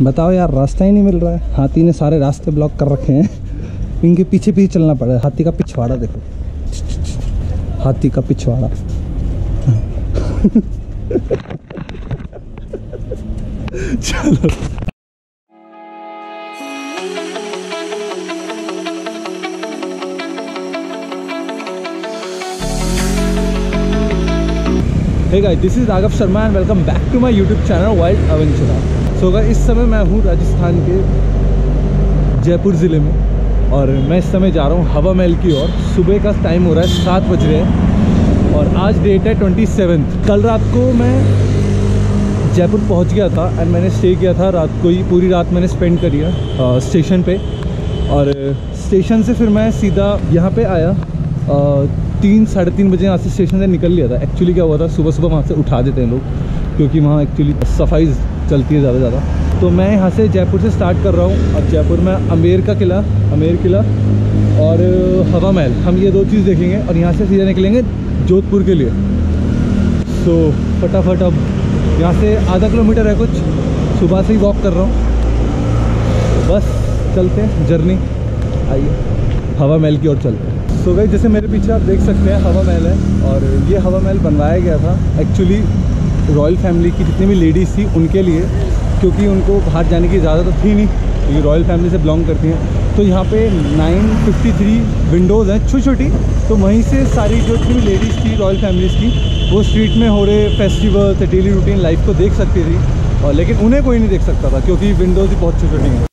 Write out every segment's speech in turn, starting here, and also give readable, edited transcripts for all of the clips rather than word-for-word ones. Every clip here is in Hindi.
बताओ यार, रास्ता ही नहीं मिल रहा है। हाथी ने सारे रास्ते ब्लॉक कर रखे हैं, इनके पीछे पीछे चलना पड़ रहा है। हाथी का पिछवाड़ा देखो, हाथी का पिछवाड़ा। चलो hey guys, this is Raghav Sharma and welcome back to my YouTube channel Wild Adventure. So guys, इस समय मैं हूँ राजस्थान के जयपुर ज़िले में और मैं इस समय जा रहा हूँ हवा महल की ओर। सुबह का टाइम हो रहा है, 7 बज रहे हैं और आज डेट है 27। कल रात को मैं जयपुर पहुँच गया था एंड मैंने स्टे किया था रात को ही। पूरी रात मैंने स्पेंड करी है स्टेशन पे और स्टेशन से फिर मैं सीधा यहाँ पे आया। 3-3:30 बजे यहाँ से स्टेशन से निकल लिया था। एक्चुअली क्या हुआ था, सुबह सुबह वहाँ से उठा देते हैं लोग क्योंकि वहाँ एक्चुअली सफाई चलती है ज़्यादा। तो मैं यहाँ से जयपुर से स्टार्ट कर रहा हूँ। अब जयपुर में आमेर किला और हवा महल, हम ये 2 चीज़ देखेंगे और यहाँ से सीधा निकलेंगे जोधपुर के लिए। तो फटाफट अब यहाँ से आधा किलोमीटर है कुछ, सुबह से ही वॉक कर रहा हूँ। बस चलते हैं, जर्नी आइए हवा महल की ओर चलते हैं। सो गाइस, जैसे मेरे पीछे आप देख सकते हैं हवा महल है और ये हवा महल बनवाया गया था एक्चुअली रॉयल फैमिली की जितनी भी लेडीज़ थी उनके लिए, क्योंकि उनको बाहर जाने की इजाज़त थी नहीं, ये रॉयल फैमिली से बिलोंग करती हैं। तो यहाँ पे 953 विंडोज़ हैं छोटी छोटी, तो वहीं से सारी जो जितनी भी लेडीज़ थी रॉयल फैमिलीज़ की, वो स्ट्रीट में हो रहे फेस्टिवल्स, डेली रूटीन लाइफ को देख सकती थी और लेकिन उन्हें कोई नहीं देख सकता था क्योंकि विंडोज़ ही बहुत छोटी छोटी हैं।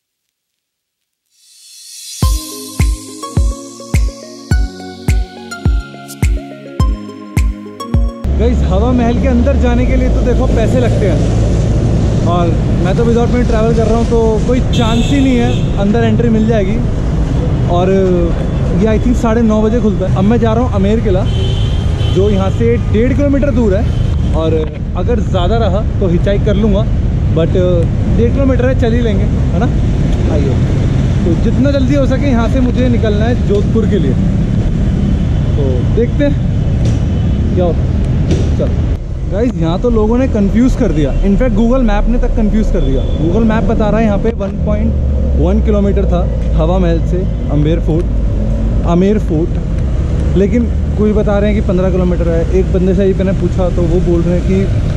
गाइस, हवा महल के अंदर जाने के लिए तो देखो पैसे लगते हैं और मैं तो विदाउट में ट्रैवल कर रहा हूँ तो कोई चांस ही नहीं है अंदर एंट्री मिल जाएगी। और ये आई थिंक 9:30 बजे खुलता है। अब मैं जा रहा हूँ आमेर किला जो यहाँ से 1.5 किलोमीटर दूर है और अगर ज़्यादा रहा तो हिचाइक कर लूँगा, बट 1.5 किलोमीटर है, चल ही लेंगे, है ना। आइए, तो जितना जल्दी हो सके यहाँ से मुझे निकलना है जोधपुर के लिए। तो देखते हैं क्या होता है। चलो गाइस, यहाँ तो लोगों ने कंफ्यूज कर दिया, इनफैक्ट गूगल मैप ने तक कंफ्यूज कर दिया। गूगल मैप बता रहा है यहाँ पे 1.1 किलोमीटर था हवा महल से आमेर फोर्ट, लेकिन कोई बता रहे हैं कि 15 किलोमीटर है। एक बंदे से ही मैंने पूछा तो वो बोल रहे हैं कि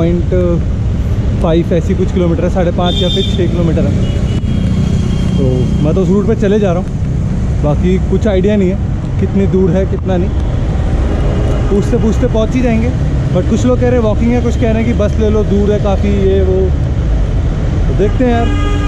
5.5 ऐसी कुछ किलोमीटर है, 5.5 या फिर 6 किलोमीटर है। तो मैं तो उस रूट पर चले जा रहा हूँ, बाकी कुछ आइडिया नहीं है कितनी दूर है कितना नहीं, पूछते पूछते पहुंच ही जाएंगे। बट कुछ लोग कह रहे हैं वॉकिंग है, कुछ कह रहे हैं कि बस ले लो, दूर है काफ़ी, ये वो। तो देखते हैं यार,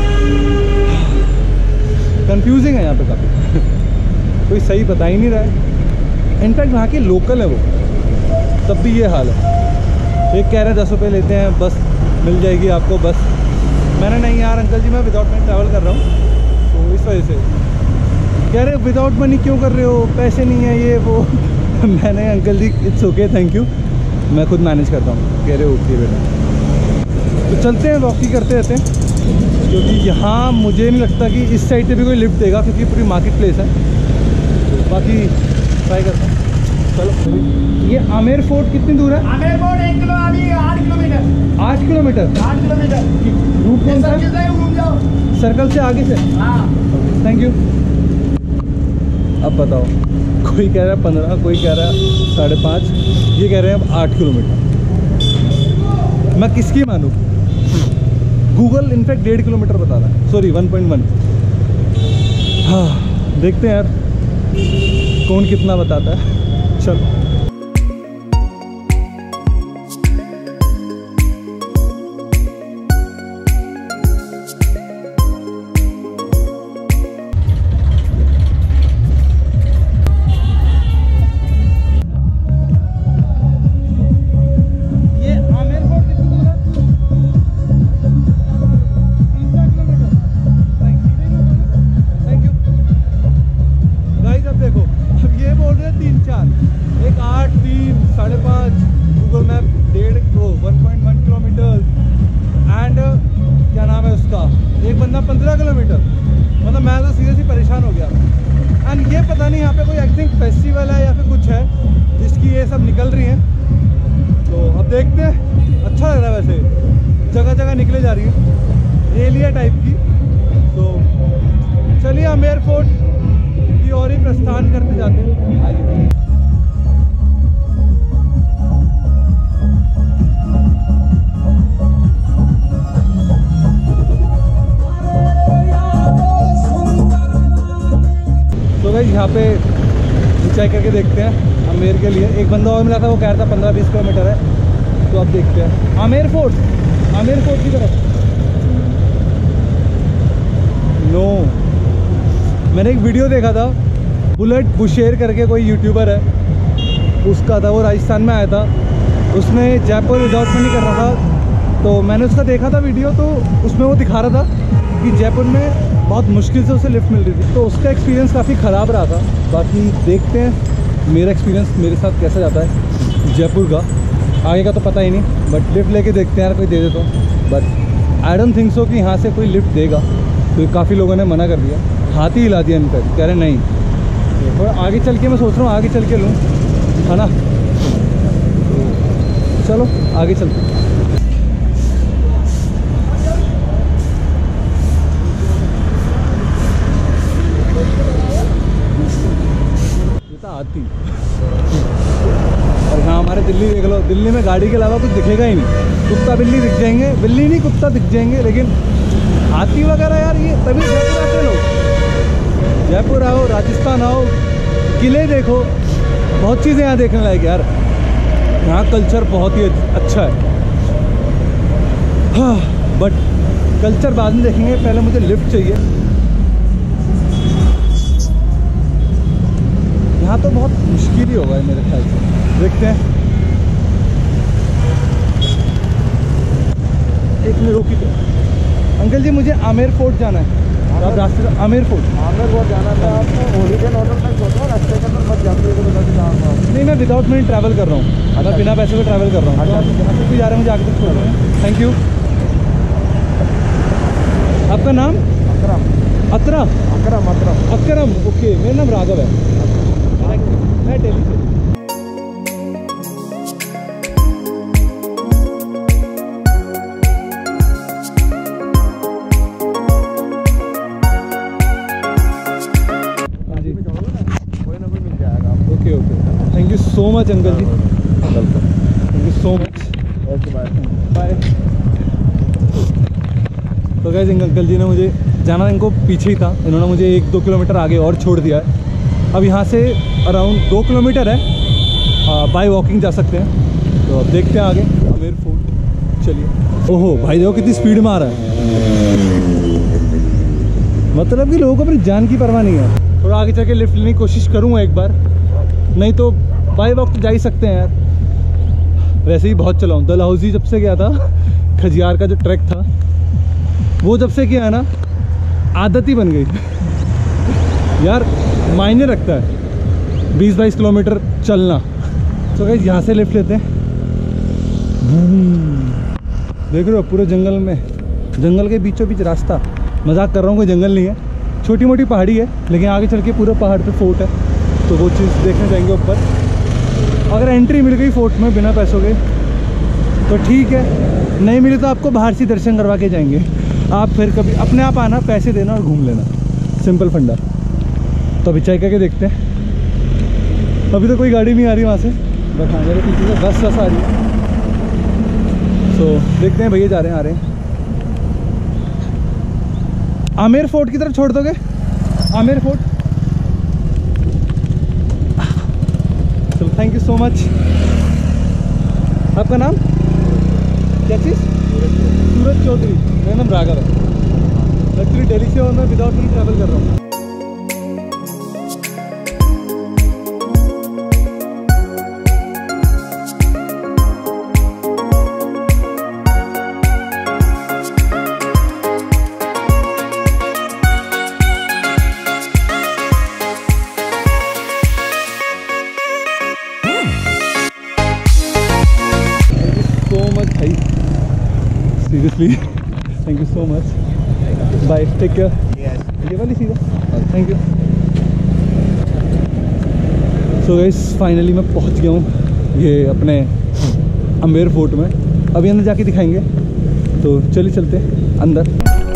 कंफ्यूजिंग है यहाँ पे काफ़ी। कोई सही बता ही नहीं रहा है। इनफैक्ट वहाँ के लोकल है वो, तब भी ये हाल है। एक कह रहे हैं 10 रुपये लेते हैं, बस मिल जाएगी आपको बस। मैंने नहीं यार अंकल जी, मैं विदाउट मनी ट्रैवल कर रहा हूँ, तो इस वजह से कह रहे विदाउट मनी क्यों कर रहे हो, पैसे नहीं है ये वो। मैंने uncle ji it's okay, thank you, मैं खुद मैनेज करता हूँ। कह रहे ओके बेटा। तो चलते हैं, वॉकिंग करते रहते हैं क्योंकि यहाँ मुझे नहीं लगता कि इस साइड से भी कोई लिफ्ट देगा क्योंकि पूरी मार्केट प्लेस है। तो बाकी ट्राई करता हूँ। चलो, ये आमेर फोर्ट कितनी दूर है? Amer fort 8 kilometre. 8 kilometre route कौन सा है? सर्कल से आगे से? हाँ, थैंक यू। अब बताओ, कोई कह रहा है 15, कोई कह रहा है 5.5, ये कह रहे हैं अब 8 किलोमीटर। मैं किसकी मानूं? गूगल इनफैक्ट 1.5 किलोमीटर बता रहा है, सॉरी 1.1। हाँ, देखते हैं यार कौन कितना बताता है। चलो, एक बंदा 15 किलोमीटर, मतलब मैं तो सीरियसली परेशान हो गया। एंड ये पता नहीं यहाँ पे कोई आई थिंक फेस्टिवल है या फिर कुछ है जिसकी ये सब निकल रही हैं। तो अब देखते हैं, अच्छा लग रहा है वैसे, जगह जगह निकले जा रही है। एरिया टाइप की। तो चलिए आमेर फोर्ट की और ही प्रस्थान करते जाते हैं। तो भाई यहाँ पे चेक करके देखते हैं आमेर के लिए। एक बंदा और मिला था, वो कह रहा था 15-20 किलोमीटर है। तो अब देखते हैं आमेर फोर्ट की तरफ। नो, मैंने एक वीडियो देखा था, बुलेट बुशेर करके कोई यूट्यूबर है, उसका था। वो राजस्थान में आया था, उसने जयपुर विदाउट मनी कर रहा था। तो मैंने उसका देखा था वीडियो, तो उसमें वो दिखा रहा था कि जयपुर में बहुत मुश्किल से उसे लिफ्ट मिल रही थी। तो उसका एक्सपीरियंस काफ़ी ख़राब रहा था। बाकी देखते हैं मेरा एक्सपीरियंस मेरे साथ कैसा जाता है जयपुर का। आगे का तो पता ही नहीं, बट लिफ्ट लेके देखते हैं यार, कोई दे दे तो। But I don't think so कि यहाँ से कोई लिफ्ट देगा, क्योंकि काफ़ी लोगों ने मना कर दिया, हाथ ही हिला दिया इनका, कह रहे नहीं। थोड़ा आगे चल के मैं सोच रहा हूँ आगे चल के लूँ, है ना। तो चलो आगे चलते हैं। आती और यहाँ हमारे दिल्ली देख लो, दिल्ली में गाड़ी के अलावा कुछ दिखेगा ही नहीं। कुत्ता बिल्ली दिख जाएंगे, बिल्ली नहीं कुत्ता दिख जाएंगे, लेकिन हाथी वगैरह यार ये तभी जयपुर आते लोग। जयपुर आओ, राजस्थान आओ, किले देखो, बहुत चीज़ें यहाँ देखने लायक यार। यहाँ कल्चर बहुत ही अच्छा है। हाँ, बट कल्चर बाद में देखेंगे, पहले मुझे लिफ्ट चाहिए। यहाँ तो बहुत मुश्किल ही होगा मेरे ख्याल से, देखते हैं। एक मिनट रोकी तो। अंकल जी मुझे आमेर फोर्ट जाना है। आप रास्ते से आमेर फोर्ट जाना था आपको? हॉलीडे ऑर्डर तक सोचो, रास्ते के अंदर मत जाते। नहीं, मैं विदाउट मनी ट्रैवल कर रहा हूँ। मैं बिना पैसे के ट्रैवल कर रहा हूँ। अच्छा, जहाँ तक भी जा रहे हैं मुझे आगे तक छोड़ रहे हैं। Thank you. आपका नाम? अकरम। ओके, मेरा नाम राघव है। मैं दिल्ली से। Okay, thank you so much uncle ji, thank you so much. Bye. तो गाइस अंकल जी ने मुझे जाना, इनको पीछे ही था, इन्होंने मुझे 1-2 किलोमीटर आगे और छोड़ दिया है। अब यहाँ से अराउंड 2 किलोमीटर है, बाय वॉकिंग जा सकते हैं। तो अब देखते हैं आगे आमेर फोर्ट। चलिए। ओहो भाई देखो कितनी स्पीड में आ रहा है, मतलब कि लोगों को अपनी जान की परवाह नहीं है। थोड़ा आगे चल के लिफ्ट लेने की कोशिश करूँगा एक बार, नहीं तो बाय वॉक तो जा ही सकते हैं यार। वैसे ही बहुत चला हूँ, डलहौजी जब से गया था, खजियार का जो ट्रैक था वो जब से किया है ना, आदत ही बन गई यार। मायने रखता है 20-22 किलोमीटर चलना। तो गाइस यहाँ से लिफ्ट लेते हैं। देख रहे हो पूरे जंगल में, जंगल के बीचों बीच रास्ता। मजाक कर रहा हूँ, कोई जंगल नहीं है, छोटी मोटी पहाड़ी है, लेकिन आगे चल के पूरा पहाड़ पे फोर्ट है। तो वो चीज़ देखने जाएंगे ऊपर। अगर एंट्री मिल गई फोर्ट में बिना पैसों के तो ठीक है, नहीं मिली तो आपको बाहर से दर्शन करवा के जाएंगे। आप फिर कभी अपने आप आना, पैसे देना और घूम लेना, सिंपल फंडा। तो अभी चेक करके देखते हैं। अभी तो कोई गाड़ी नहीं आ रही वहाँ से, बट हाँ मेरे पीछे से बस आ रही है। तो देखते हैं भैया जा रहे हैं, आ रहे हैं। आमेर फोर्ट की तरफ छोड़ दोगे? आमेर फोर्ट। चलो थैंक यू सो मच। आपका नाम क्या चीज़? सूरज चौधरी। मेरा नाम राघव है। एक्चुअली दिल्ली से और मैं विदाउट मनी ट्रैवल कर रहा हूँ। Seriously, thank you so much. Bye. Take care. Yes. ये वाली सीधा। Thank you. So guys, finally मैं पहुंच गया हूँ ये अपने आमेर फोर्ट में। अभी अंदर जाके दिखाएंगे, तो चलिए चलते हैं अंदर।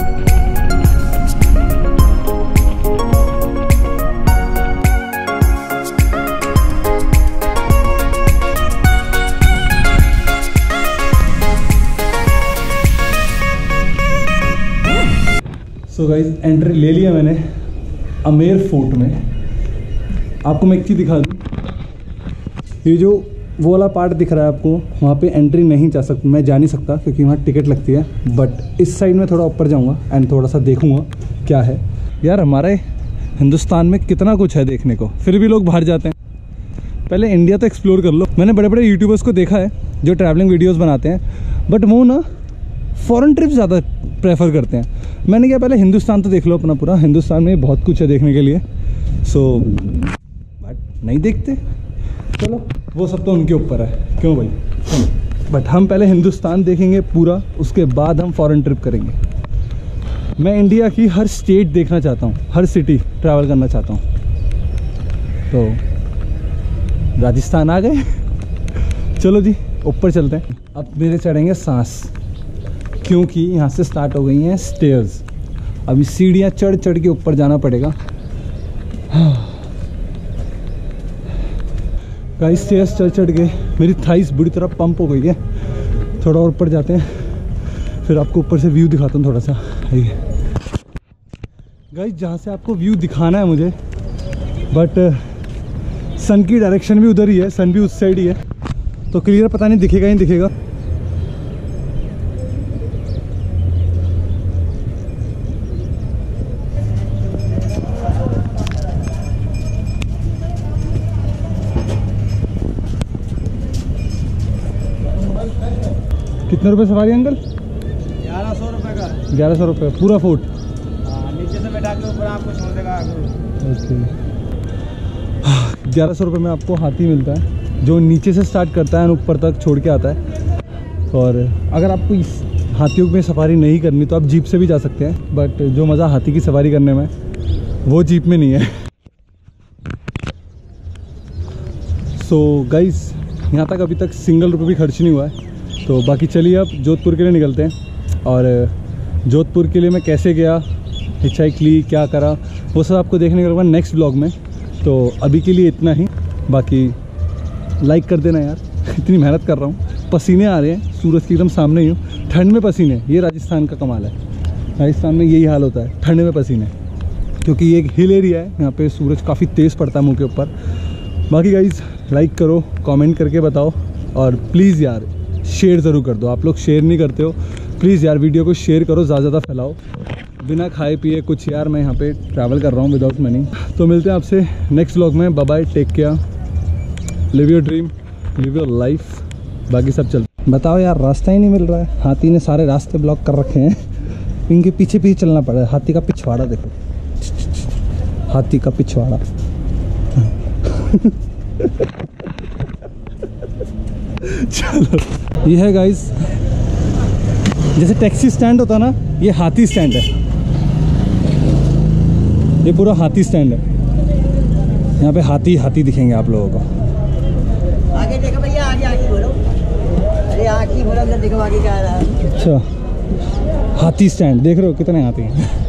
सो गाइस एंट्री ले लिया मैंने आमेर फोर्ट में। आपको मैं एक चीज़ दिखा दूँ, ये जो वो वाला पार्ट दिख रहा है आपको, वहाँ पे एंट्री नहीं जा सकती, मैं जा नहीं सकता क्योंकि वहाँ टिकट लगती है। बट इस साइड में थोड़ा ऊपर जाऊँगा एंड थोड़ा सा देखूँगा क्या है। यार हमारे हिंदुस्तान में कितना कुछ है देखने को, फिर भी लोग बाहर जाते हैं। पहले इंडिया तो एक्सप्लोर कर लो। मैंने बड़े बड़े यूट्यूबर्स को देखा है जो ट्रैवलिंग वीडियोस बनाते हैं, बट वो ना फॉरेन ट्रिप ज़्यादा प्रेफर करते हैं। मैंने क्या, पहले हिंदुस्तान तो देख लो अपना पूरा, हिंदुस्तान में बहुत कुछ है देखने के लिए। सो बट नहीं देखते, चलो वो सब तो उनके ऊपर है, क्यों भाई। बट हम पहले हिंदुस्तान देखेंगे पूरा, उसके बाद हम फॉरेन ट्रिप करेंगे। मैं इंडिया की हर स्टेट देखना चाहता हूँ, हर सिटी ट्रैवल करना चाहता हूँ। तो राजस्थान आ गए, चलो जी ऊपर चलते हैं। अब मेरे चढ़ेंगे सांस, क्योंकि यहाँ से स्टार्ट हो गई हैं स्टेयर्स। अभी सीढ़ियाँ चढ़ चढ़ के ऊपर जाना पड़ेगा। गाइस स्टेयर्स चढ़ चढ़ के मेरी थाइस बुरी तरह पंप हो गई है। थोड़ा और ऊपर जाते हैं, फिर आपको ऊपर से व्यू दिखाता हूँ थोड़ा सा। आइए गाइस, जहाँ से आपको व्यू दिखाना है मुझे, बट सन की डायरेक्शन भी उधर ही है, सन भी उस साइड ही है, तो क्लियर पता नहीं दिखेगा ही दिखेगा। कितने रुपए सवारी अंकल? 1100 रुपये का। 1100 रुपये पूरा फोर्ट? नीचे से बैठा के ऊपर आपको छोड़ देगा। ओके, 1100 रुपये में आपको हाथी मिलता है, जो नीचे से स्टार्ट करता है और ऊपर तक छोड़ के आता है। और अगर आपको इस हाथियों में सवारी नहीं करनी तो आप जीप से भी जा सकते हैं, बट जो मज़ा हाथी की सवारी करने में वो जीप में नहीं है। सो गाइस, यहाँ तक अभी तक सिंगल रुपये भी खर्च नहीं हुआ है। तो बाकी चलिए अब जोधपुर के लिए निकलते हैं। और जोधपुर के लिए मैं कैसे गया, हिचहाइक ली, क्या करा, वो सब आपको देखने को मिलेगा नेक्स्ट ब्लॉग में। तो अभी के लिए इतना ही। बाकी लाइक कर देना यार, इतनी मेहनत कर रहा हूँ, पसीने आ रहे हैं, सूरज के एकदम सामने ही हूँ, ठंड में पसीने। ये राजस्थान का कमाल है, राजस्थान में यही हाल होता है, ठंड में पसीने, क्योंकि ये एक हिल एरिया है, यहाँ पे सूरज काफ़ी तेज़ पड़ता है मुँह के ऊपर। बाकी गाइज़ लाइक करो, कमेंट करके बताओ, और प्लीज़ यार शेयर ज़रूर कर दो। आप लोग शेयर नहीं करते हो, प्लीज़ यार वीडियो को शेयर करो, ज़्यादा फैलाओ। बिना खाए पिए कुछ यार, मैं यहाँ पे ट्रैवल कर रहा हूँ विदाउट मनी। तो मिलते हैं आपसे नेक्स्ट व्लॉग में। Bye bye, take care, live your dream, live your life. बाकी सब चलते। बताओ यार, रास्ता ही नहीं मिल रहा है, हाथी ने सारे रास्ते ब्लॉक कर रखे हैं, इनके पीछे पीछे चलना पड़ रहा है। हाथी का पिछवाड़ा देखो, हाथी का पिछवाड़ा। चलो, ये है गाइस, जैसे टैक्सी स्टैंड होता ना, ये हाथी स्टैंड है, ये पूरा हाथी स्टैंड है। यहाँ पे हाथी हाथी दिखेंगे आप लोगों को। आगे देखो भैया, आगे आगे बोलो। अरे आगे बोलो, देखो आगे क्या आ रहा है। अच्छा, हाथी स्टैंड देख रहे हो, कितने हाथी हैं।